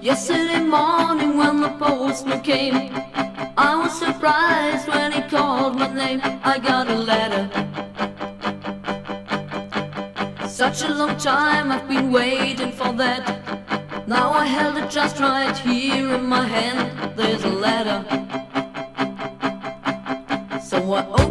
Yesterday morning when the postman came, I was surprised when he called my name. I got a letter. Such a long time I've been waiting for that. Now I held it just right here in my hand. There's a letter. So I